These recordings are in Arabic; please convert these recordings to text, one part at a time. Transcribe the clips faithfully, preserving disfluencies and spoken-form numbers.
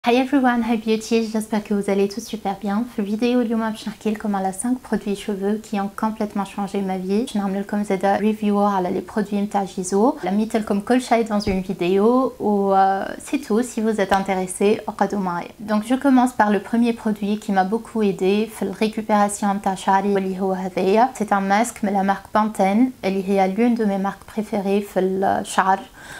Hi everyone, hi beauty, j'espère que vous allez tous super bien. في الفيديو اليوم باش نحكي لكم على cinq produits cheveux qui ont complètement changé ma vie. باش نعمل لكم زادا review على les produits نتاع جيزو. لميت لكم كل شيء dans une vidéo و c'est tout. Si vous êtes intéressés, اقعدوا معايا. Donc je commence par le premier produit qui m'a beaucoup aidé في الريكوبيراسيون نتاع شعري واللي هو هذايا. C'est un masque من la marque Pantene اللي هي l'une de mes marques préférées في الشعر.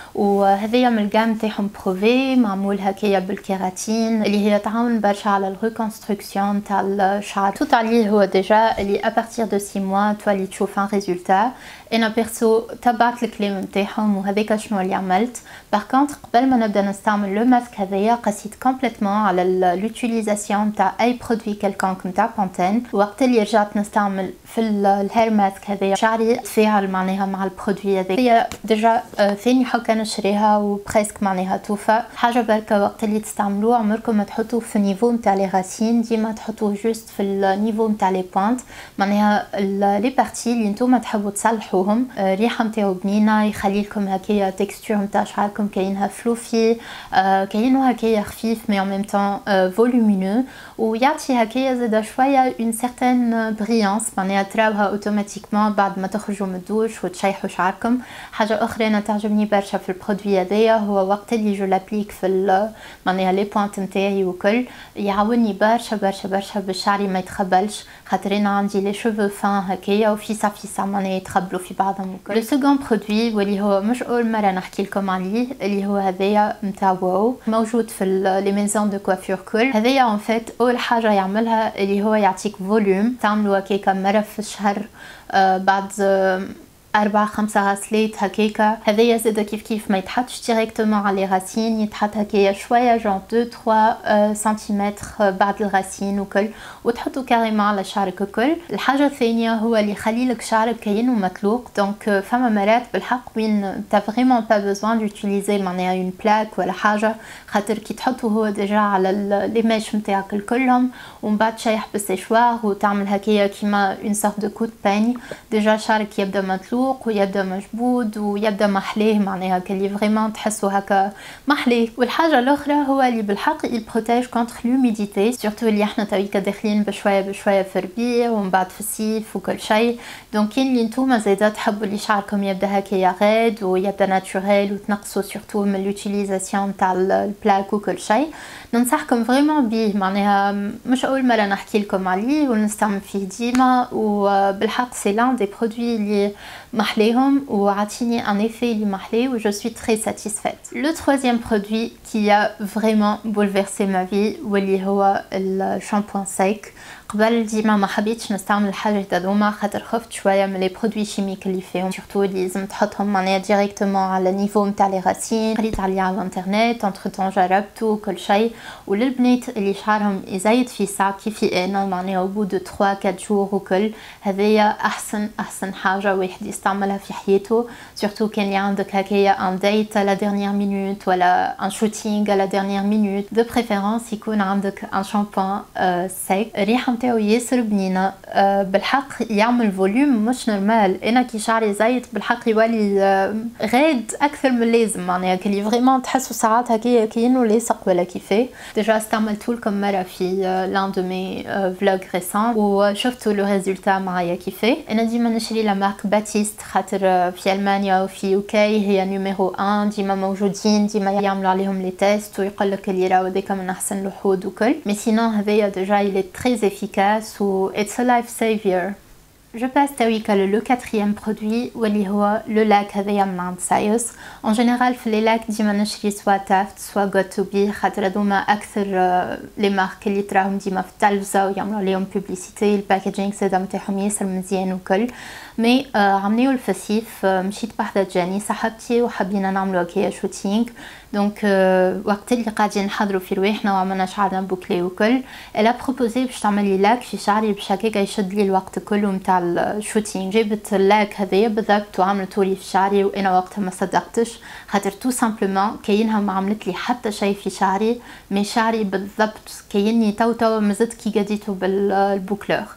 وهذايا من الجام تاعهم بروفي معمول هكايا بالكيراتين اللي هي تعاون برشا على الريكونستركسيون تاع الشعر. توت عليه هو ديجا اللي ابارتير دو six mois تولي تشوف ان ريزولتا. انا بيرسو تبعت الكلام نتاعهم وهذاك شنو اللي عملت. باغ كونطخ قبل ما نبدا نستعمل لو ماسك هذايا قسيت كومبليتمون على لوتيليزاسيون تاع اي برودوي كالكونك نتاع بانتين. وقت اللي رجعت نستعمل في الهير ماسك هذايا شعري تفاعل معناها مع البرودوي هذاك. هي ديجا ثاني حكا نشريها وبريسك معناها توفى. حاجه بركه وقت اللي تستعملوه عمركم ما تحطوه في النيفو نتاع لي راسين، ديما تحطوه جوست في النيفو نتاع لي بوينت معناها لي بارتي اللي نتوما تحبوا تصلحوهم. الريحه نتاعو بنينه، يخلي لكم هكايا تكستور نتاع شعركم كاينها فلوفي، كاينو هكايا خفيف مي ان ميم طون فولومينو، ويعطي هكايا زاده شويه اون سيغتان بريانس معناها تراوها اوتوماتيكمون بعد ما تخرجوا من الدوش وتشيحوا شعركم. حاجه اخرى انا تعجبني برشا في البرودوي هذايا هو وقت اللي جو لابليك في معناها لي بوينت نتاعي وكل يعاوني برشا برشا برشا باش شعري ما يتخبلش، خاطر انا عندي لي شوفو فان هكايا وفيسا فيسا معناها يتخبلوا في بعضهم وكل. لو سكون برودوي واللي هو مش اول مره نحكي لكم عليه اللي هو هذايا نتاع واو، موجود في لي ميزون دو كوافور كل. هذايا اون فيت اول حاجه يعملها اللي هو يعطيك فوليوم، تعملوا هكاكا مره في الشهر آه بعد آه أربعة خمسة غسلات هكاكا. هذايا زادا كيف كيف ما يتحطش ديريكتومون على الغسين، يتحط هكايا شويه جون deux trois سنتيمتر بعد الغسين وكل، وتحطو كاريمون على شعرك وكل. الحاجه الثانيه هو اللي يخلي لك شعرك كاينو مطلوق. دونك فما مرات بالحق وين تا فريمون با بيزوان دوتيليزي معناها اون بلاك ولا حاجه، خاطر كي تحطو هو ديجا على لي ميش نتاعك الكلهم ومن بعد تشيح بالسيشوار وتعمل هكايا كيما اون سورت دو كود باني، ديجا شعرك يبدا مطلوق ويبدا مجبود ويبدا محليه معناها كلي فريمون تحسوا هكا محليه. والحاجه الاخرى هو اللي بالحق يبروتيج كونتر لوميديتي، سورتو اللي احنا تويكا داخلين بشويه بشويه في الربيع ومن بعد في الصيف وكل شيء. دونك كاين اللي نتوما زاده تحبوا اللي شعركم يبدا هكايا غاد ويبدا ناتوريل وتنقصوا سورتو من لوتيليزاسيون تاع البلاك وكل شيء، ننصحكم فريمون بيه معناها مش اول مره نحكي لكم عليه ونستعمل فيه ديما. وبالحق سي لان دي برودوي اللي محليهم وعطيني ان ايفي اللي محلي و جو سوي تري ساتيسفيت. لو troisième produit qui a vraiment bouleversé ma vie واللي هو الشامبوان سيك. قبل ديما ما حبيتش نستعمل الحاجات هذوما خاطر خفت شويه من لي برودوي شيميك اللي فيهم، سورتو اللي لازم تحطهم معناها ديريكتومون على نيفو نتاع لي راسين. قريت عليه على الانترنت انتر طون جربته كل شيء. وللبنات اللي شعرهم يزيد في ساعه كيفي انا معناها او بو دو trois quatre jours وكل، هذايا احسن احسن حاجه واحد يستعملها في حياته، سورتو كان اللي عندك هكايا ان ديت لا ديرنيير مينوت ولا ان شوتينغ لا ديرنيير مينوت، دو بريفيرونس يكون عندك ان شامبوان آه سيك. الريحه نتاعو ياسر بنينه آه بالحق، يعمل فوليوم مش نورمال. انا كي شعري زايد بالحق يولي آه غاد اكثر من اللازم معناها كلي فريمون تحسوا ساعات هكايا كاينو لاصق ولا كيفاه. ديجا استعملته لكم مره في لان دو مي فلوغ ريسون وشفتوا لو ريزولتا معايا كيفاه. انا ديما نشري لا مارك باتيست خاطر في المانيا وفي يوكي هي نيميرو واحد، ديما موجودين، ديما يعملوا عليهم لي تيست ويقول لك اللي راهو هذاك من احسن الوحود وكل. مي سينون هذايا ديجا يلي تري افيكاس و اتس ا لايف سيفير. Je passe تويكا لو quatrième produit واللي هو لو لاك هذايا من عند سايوس. en général في لي لاك ديما نشري سوا تافت سوا غوت تو بي خاطر هذوما اكثر لي مارك اللي تراهم ديما في التلفزه ويعملوا عليهم بوبليسيتي. الباكاجينغ زادا نتاعهم ياسر مزيان وكل. مي آه عمليو الفسيف آه مشيت بحذا جاني صاحبتي وحبينا نعملوا هكايا شوتينغ. دونك آه وقت اللي قاعدين نحضروا في رواحنا وعملنا شعرنا بوكلي وكل، الا بروبوزي باش تعملي لاك في شعري باش هكاكا يشد لي الوقت كله نتاع الشوتينغ. جابت اللاك هذايا بالضبط وعملته لي في شعري وانا وقتها ما صدقتش خاطر تو سامبلومون كاينها ما عملت لي حتى شيء في شعري، مي شعري بالضبط كايني تو تو مازلت كي قديته بالبوكلور.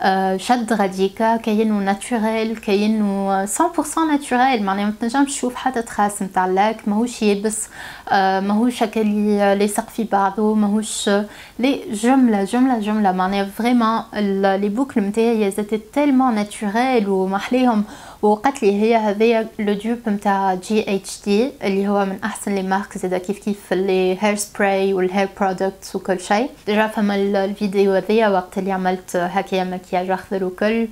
شد غاديكا كاينو ناتوريل كاينو مية بالمية ناتوريل معناها ما تنجمش تشوف حتى تخاس نتاع اللاك ماهوش يابس ماهوش هكا اللي لاصق في بعضه ماهوش لي جمله جمله جمله معناها فريمون لي بوكل نتاعي زادت تالمون ناتوريل ومحليهم وقالت لي هي هذايا لو دوب نتاع جي اتش دي اللي هو من احسن لي مارك زاده كيف كيف لي هير سبراي والهير برودكتس وكل شيء ديجا فما الفيديو هذايا وقت اللي عملت هكايا مكياج اخضر وكل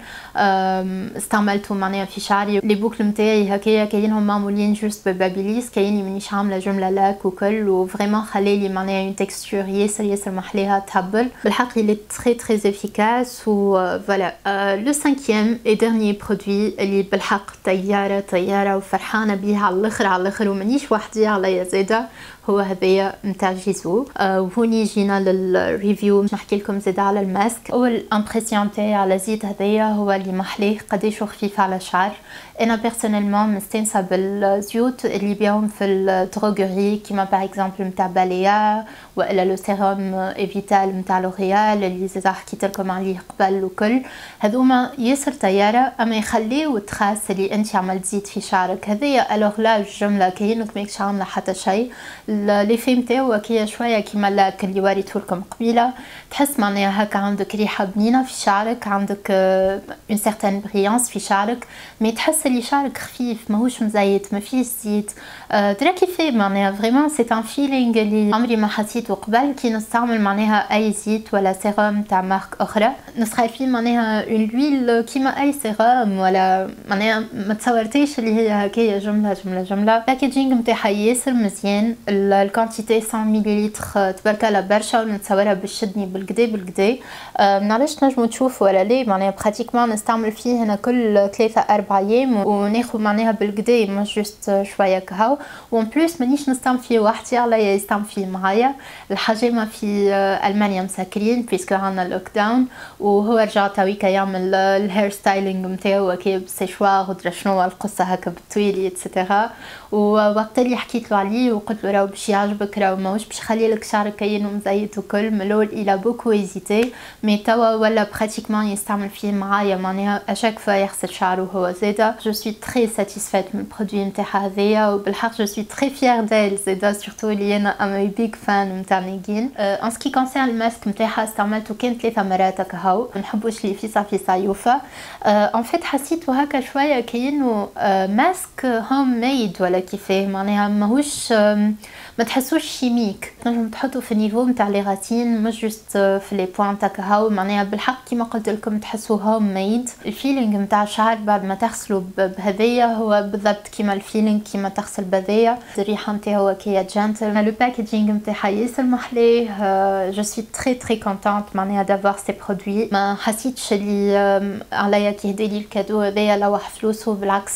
استعملته معناها في شعري لي بوكل نتاعي هكايا كاينهم معمولين جوست ببابيليس كايني مانيش عامله جمله لاك وكل وفريمون خلالي معناها اون تكستور ياسر ياسر محليها تهبل بالحق اللي تري تري افيكاس و فوالا لو خامسيام اي ديرني برودوي اللي بالحق طياره طياره وفرحانه بيها على الاخر على الاخر ومانيش وحدي عليا زاده هو هذايا نتاع جيزو وهوني جينا للريفيو باش نحكي لكم زاده على الماسك. اول امبرسيون تاعي على زيت هذايا هو اللي محليه قداش خفيف على الشعر. انا بيرسونيلمون مستانسه بالزيوت اللي بيهم في الدروغري كيما باغ اكزومبل نتاع باليا والا لو سيروم ايفيتال نتاع لوريال اللي زاده حكيت لكم عليه قبل وكل هذوما ياسر طياره اما يخليو تخاس اللي انت عملت زيت في شعرك هذايا الوغ لا الجمله كاينك ماكش عامله حتى شيء. لي في نتاعو هكايا شويه كيما لاك اللي وريته لكم قبيله تحس معناها هكا عندك ريحه بنينه في شعرك عندك اون سيغتان بريانس في شعرك مي تحس اللي شعرك خفيف ماهوش مزيت ما فيش زيت درا كيفاه معناها فريمون سي ان فيلينغ اللي عمري ما حسيته قبل كي نستعمل معناها اي زيت ولا سيروم تاع مارك اخرى نسخي فيه معناها اون لويل كيما اي سيروم ولا معناها ما تصورتيش اللي هي هكايا جمله جمله جمله. باكيجينغ نتاعها ياسر مزيان الكونتيتي مية مليلتر تبارك الله برشا ونتصورها بالشدني بالكدا بالكدا منعرفش تنجمو تشوفوا ولا ليه معناها براتيكمون نستعمل فيه هنا كل ثلاثة أربعة أيام وناخذ معناها بالكدا مش جوست شويه كهو وان بلوس مانيش نستعمل فيه وحدي عليا يستعمل فيه معايا الحاجه ما في المانيا مسكرين بيسكو عندنا لوك داون وهو رجع تويكا يعمل الهير ستايلينغ نتاعو هكا بسيشوار ودرا شنو القصه هكا بالطويل اتسيتيرا ووقت اللي حكيت له عليه وقلت له راهو باش يعجبك راهو ماهوش باش يخلي لك شعرك كاين مزيت وكل من الاول الى بوكو ايزيتي مي توا ولا براتيكمون يستعمل فيه معايا معناها اشاك فوا يغسل شعره هو زاده جو سوي تري ساتيسفيت من البرودوي نتاعها هذايا وبالحق جو سوي تري فيير ديل زاده سورتو اللي انا ام بيج فان نتاع نيغين. ان سكي كونسيرن الماسك نتاعها استعملته كان ثلاثه مرات هكا هاو ما نحبوش لي فيسا فيسا يوفا ان فيت حسيته هكا شويه كاينو ماسك هوم ميد ولا كيفاه معناها ماهوش ما تحسوش شيميك تنجم تحطوا في النيفو نتاع لي غاتين مش جوست في لي بوين تاع هاو معناها بالحق كيما قلت لكم تحسوا هوم ميد. الفيلينغ نتاع الشعر بعد ما تغسلوا بهذايا هو بالضبط كيما الفيلينغ كيما تغسل بهذايا الريحه نتاعو كيا جنتل لو باكيجينغ نتاعها ياسر محليه جو سوي تري تري كونتونت معناها دافوار سي برودوي ما حسيتش اللي عليا كي هدالي الكادو هذايا لوح فلوسه بالعكس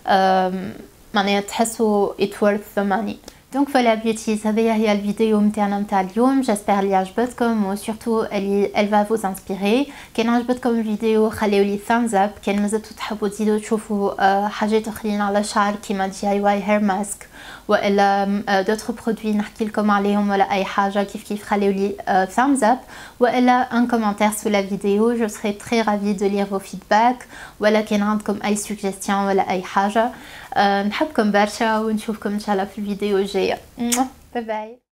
معناها تحسوا it worth the money. دونك فوالا بيوتيز هذه هي الفيديو نتاعنا نتاع اليوم جاسبر اللي عجبتكم وسورتو اللي elle va vous inspirer. كان عجبتكم الفيديو خليو لي thumbs up كان مازلتوا تحبوا تزيدوا تشوفوا حاجات اخرين على الشعر كيما دي اي واي هير ماسك والا دوتر برودوي نحكي لكم عليهم ولا اي حاجه كيف كيف خليو لي thumbs up والا ان كومنتير سو لا فيديو جو سري تري رافي دو لير فو فيدباك ولا كان عندكم اي سوجيستيون ولا اي حاجه. نحبكم برشا ونشوفكم ان شاء الله في الفيديو الجايه. باي باي.